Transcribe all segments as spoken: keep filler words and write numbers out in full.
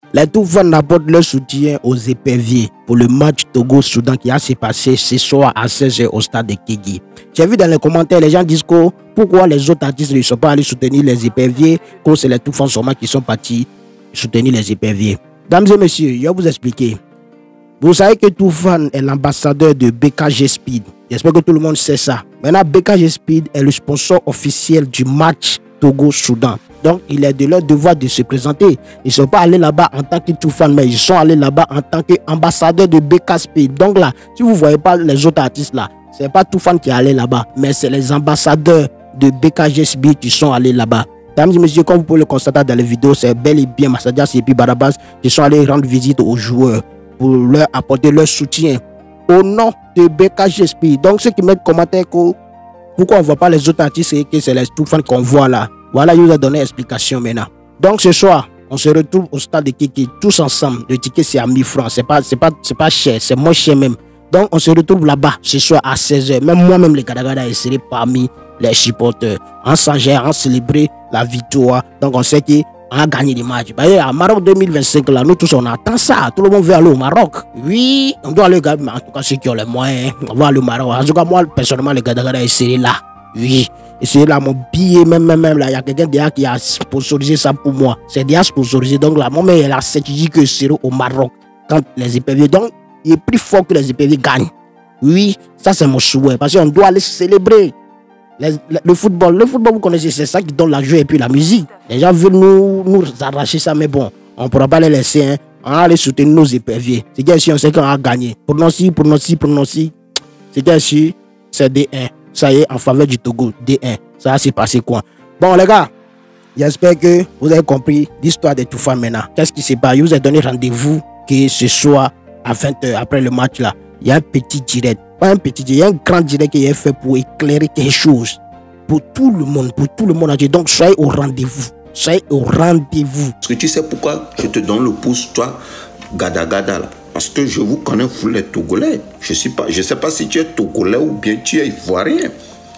Les Toufan apportent leur soutien aux éperviers pour le match Togo-Soudan qui a se passé ce soir à seize heures au stade de Kégué. J'ai vu dans les commentaires, les gens disent que pourquoi les autres artistes ne sont pas allés soutenir les éperviers, que c'est les Toufan seulement qui sont partis soutenir les éperviers. Dames et messieurs, je vais vous expliquer. Vous savez que Toufan est l'ambassadeur de B K G Speed. J'espère que tout le monde sait ça. Maintenant, B K G Speed est le sponsor officiel du match Togo-Soudan. Donc, il est de leur devoir de se présenter. Ils ne sont pas allés là-bas en tant que Toufan, mais ils sont allés là-bas en tant qu'ambassadeur de B K Speed. Donc là, si vous ne voyez pas les autres artistes là, ce n'est pas Toufan qui est allé là-bas, mais c'est les ambassadeurs de B K G Speed qui sont allés là-bas. Mesdames et messieurs, comme vous pouvez le constater dans les vidéos, c'est bel et bien Massadias et puis Barabas qui sont allés rendre visite aux joueurs pour leur apporter leur soutien au nom de B K G Speed. Donc, ceux qui mettent commentaire que pourquoi on ne voit pas les autres artistes et que c'est les Toufan qu'on voit là. Voilà, je vous ai donné l'explication maintenant. Donc ce soir, on se retrouve au stade de Kéké tous ensemble. Le ticket c'est à mille francs. C'est pas, c'est pas, c'est pas cher, c'est moins cher même. Donc on se retrouve là-bas ce soir à seize heures. Même moi-même, les Gadagada, je serai parmi les supporters. On s'engère, on célébrer la victoire. Donc on sait qu'on a gagné les matchs. Bah, à Maroc deux mille vingt-cinq, là, nous tous on attend ça. Tout le monde veut aller au Maroc. Oui, on doit aller au Maroc. En tout cas, ceux qui ont les moyens, on va aller au Maroc. En tout cas, moi, personnellement, les Gadagada, je serai là. Oui. Et c'est là mon billet, même, même, même là, il y a quelqu'un derrière qui a sponsorisé ça pour moi. C'est déjà sponsorisé. Donc là, mon mère, elle a certifié que je serai au Maroc quand les éperviers. Donc, il est plus fort que les éperviers gagnent. Oui, ça c'est mon souhait. Parce qu'on doit aller célébrer les, le, le football. Le football, vous connaissez, c'est ça qui donne la joie et puis la musique. Les gens veulent nous, nous arracher ça, mais bon, on ne pourra pas les laisser. Hein. On va aller soutenir nos éperviers. C'est bien sûr, on sait qu'on a gagné. Prononcie, prononcie, prononcie. C'est bien sûr, c'est D un. Ça y est, en faveur du Togo, D un. Ça va se passer quoi? Bon, les gars, j'espère que vous avez compris l'histoire de Toufan maintenant. Qu'est-ce qui se passe? Je vous ai donné rendez-vous que ce soir, à vingt heures, après le match là, il y a un petit direct. Pas un petit direct, il y a un grand direct qui est fait pour éclairer quelque chose. Pour tout le monde, pour tout le monde entier. Donc, soyez au rendez-vous. Soyez au rendez-vous. Parce que tu sais pourquoi je te donne le pouce, toi, Gada Gada là? Parce que je vous connais, vous les Togolais. Je ne sais pas, je sais pas si tu es Togolais ou bien tu es Ivoirien.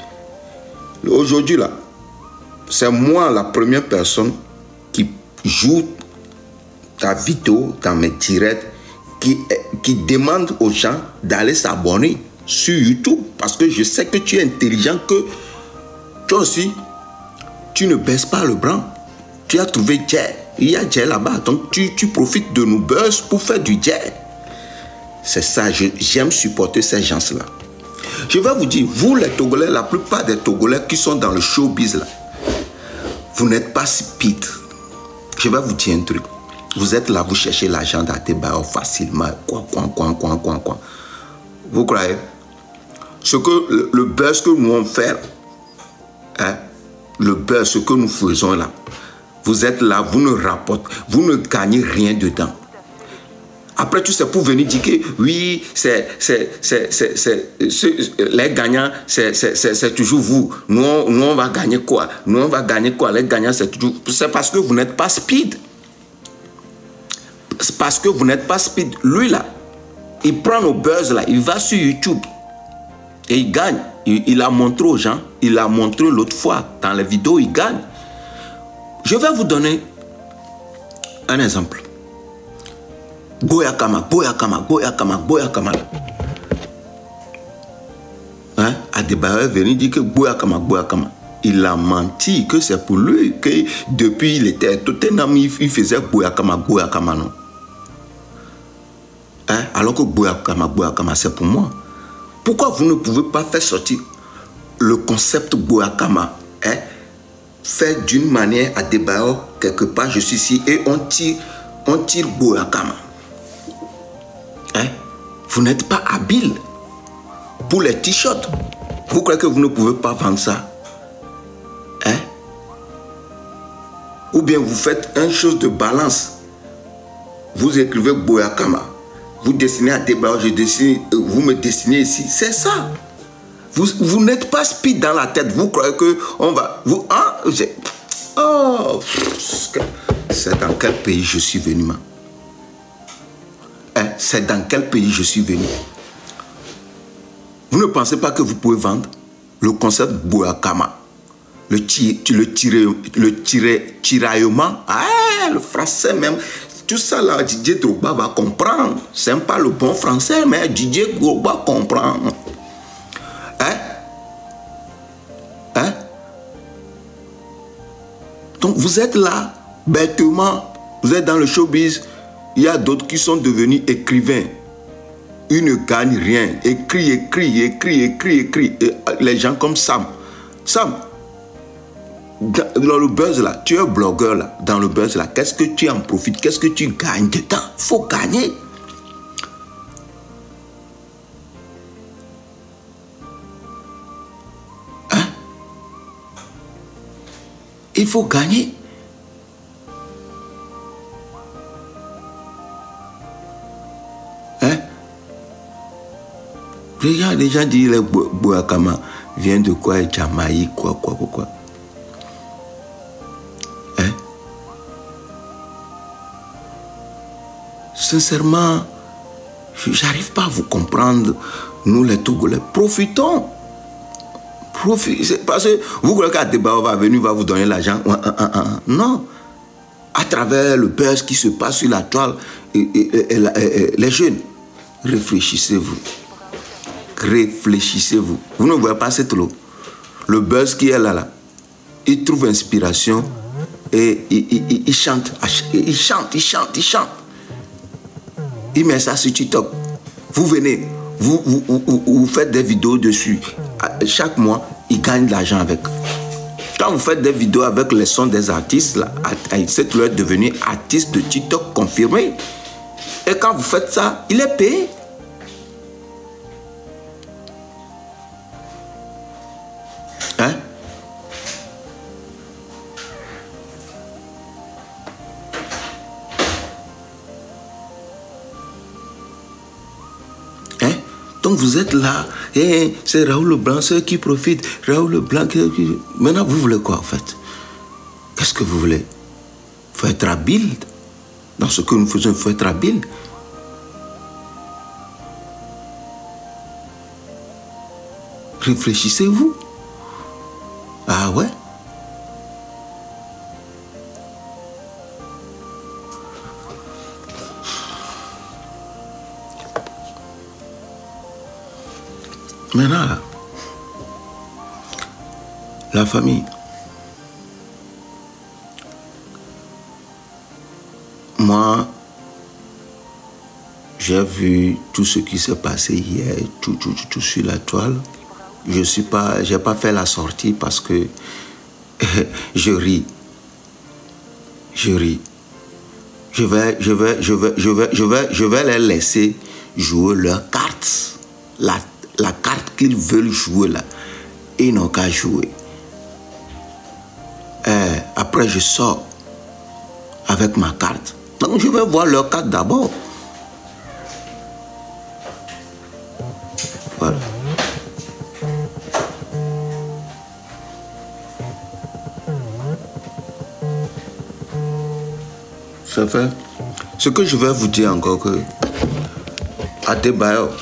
Aujourd'hui, là, c'est moi la première personne qui joue ta vidéo dans mes directs, qui, qui demande aux gens d'aller s'abonner sur YouTube. Parce que je sais que tu es intelligent, que toi aussi, tu ne baisses pas le bras. Tu as trouvé Jay. Il y a Jay là-bas. Donc, tu, tu profites de nos buzz pour faire du Jay. C'est ça, j'aime supporter ces gens-là. Je vais vous dire, vous les Togolais, la plupart des Togolais qui sont dans le showbiz là, vous n'êtes pas speed. Je vais vous dire un truc. Vous êtes là, vous cherchez l'argent d'Atebao facilement. Quoi, quoi, quoi, quoi, quoi, quoi. Vous croyez? Ce que le, le buzz que nous on fait, hein, le buzz, ce que nous faisons là, vous êtes là, vous ne rapportez, vous ne gagnez rien dedans. Après, tu sais, pour venir dire que oui, c'est les gagnants, c'est toujours vous. Nous on, nous, on va gagner quoi? Nous, on va gagner quoi? Les gagnants, c'est toujours... C'est parce que vous n'êtes pas speed. C'est parce que vous n'êtes pas speed. Lui, là, il prend nos buzz, là, il va sur YouTube et il gagne. Il, il a montré aux gens, il a montré l'autre fois, dans les vidéos, il gagne. Je vais vous donner un exemple. Boyakama, Boyakama, Boyakama, Boyakama. Hein? Adebayo est venu dire que Boyakama, Boyakama. Il a menti que c'est pour lui que depuis il était Tottenham, il faisait Boyakama, Boyakama, non? Hein? Alors que Boyakama, Boyakama, c'est pour moi. Pourquoi vous ne pouvez pas faire sortir le concept Boyakama, hein? Faire d'une manière Adebayo, quelque part, je suis ici, et on tire, on tire Boyakama. Hein? Vous n'êtes pas habile pour les t-shirts. Vous croyez que vous ne pouvez pas vendre ça? Hein? Ou bien vous faites une chose de balance. Vous écrivez Boyakama. Vous dessinez à Adebayo, je dessine, vous me dessinez ici. C'est ça. Vous, vous n'êtes pas speed dans la tête. Vous croyez que on va... Vous, hein? Oh, c'est dans quel pays je suis venu, man? Hein? C'est dans quel pays je suis venu? Vous ne pensez pas que vous pouvez vendre le concept Boyakama, le tir, le tiré, le tiré, tiraillement, ah, le français même. tout ça là, Didier Drogba va comprendre. C'est pas le bon français, mais Didier Drogba comprend. Hein? Hein? Donc vous êtes là, bêtement. Vous êtes dans le showbiz. Il y a d'autres qui sont devenus écrivains. Ils ne gagnent rien. Écrit, écrit, écrit, écrit, écrit. Et les gens comme Sam. Sam, dans le buzz là, tu es blogueur là, dans le buzz là, qu'est-ce que tu en profites? Qu'est-ce que tu gagnes dedans? Il faut gagner. Hein? Il faut gagner. Hein? Regarde, les gens disent les Bouakama vient de quoi? Jamaïque, quoi, quoi, quoi, quoi. Hein? Sincèrement, j'arrive pas à vous comprendre. Nous, les Togolais, profitons. Profitez. Parce que vous croyez qu'à débat va venir, va vous donner l'argent. Non. À travers le buzz qui se passe sur la toile, et, et, et, et, et, les jeunes, réfléchissez-vous. Réfléchissez-vous. Vous ne voyez pas cette eau. Le buzz qui est là, là, il trouve inspiration et il, il, il, il chante. Il chante, il chante, il chante. Il met ça sur TikTok. Vous venez, vous, vous, vous, vous faites des vidéos dessus. Chaque mois, il gagne de l'argent avec. Quand vous faites des vidéos avec les sons des artistes, là, c'est leur devenu artiste de TikTok confirmé. Et quand vous faites ça, il est payé. Hein? Hein? Donc vous êtes là, et c'est Raoul Leblanc, ceux qui profitent. Raoul Leblanc, qui... maintenant vous voulez quoi en fait? Qu'est-ce que vous voulez? Il faut être habile. Dans ce que nous faisons, il faut être habile. Réfléchissez-vous. Ah ouais? Maintenant, là, la famille. Moi, j'ai vu tout ce qui s'est passé hier, tout, tout, tout, tout sur la toile. Je suis pas, j'ai pas fait la sortie parce que je ris. Je ris. Je vais, je vais, je vais, je vais, je vais, je vais les laisser jouer leur carte. La, la carte qu'ils veulent jouer là. Ils n'ont qu'à jouer. Et après, je sors avec ma carte. Donc, je vais voir leur carte d'abord. Voilà. Ça fait. Ce que je vais vous dire encore que à Adebayor,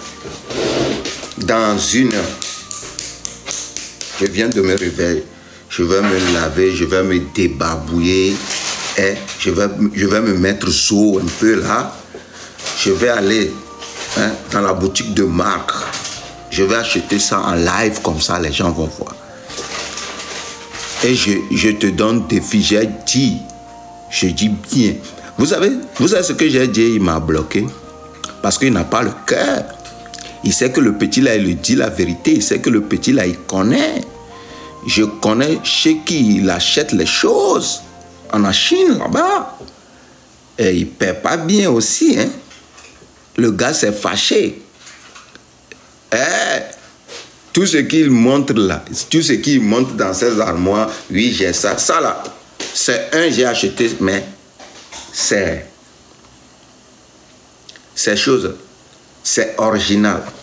dans une heure, je viens de me réveiller, je vais me laver, je vais me débarbouiller et je vais, je vais me mettre chaud un peu là. Je vais aller hein, dans la boutique de marque. Je vais acheter ça en live comme ça, les gens vont voir. Et je, je te donne des filles, j'ai dit. Je dis bien. Vous savez, vous savez ce que j'ai dit, il m'a bloqué. Parce qu'il n'a pas le cœur. Il sait que le petit là, il lui dit la vérité. Il sait que le petit là, il connaît. Je connais chez qui il achète les choses. En Chine, là-bas. Et il ne paie pas bien aussi. Hein. Le gars s'est fâché. Eh, tout ce qu'il montre là, tout ce qu'il montre dans ses armoires, oui, j'ai ça. Ça là. C'est un, j'ai acheté, mais c'est ces choses, c'est original.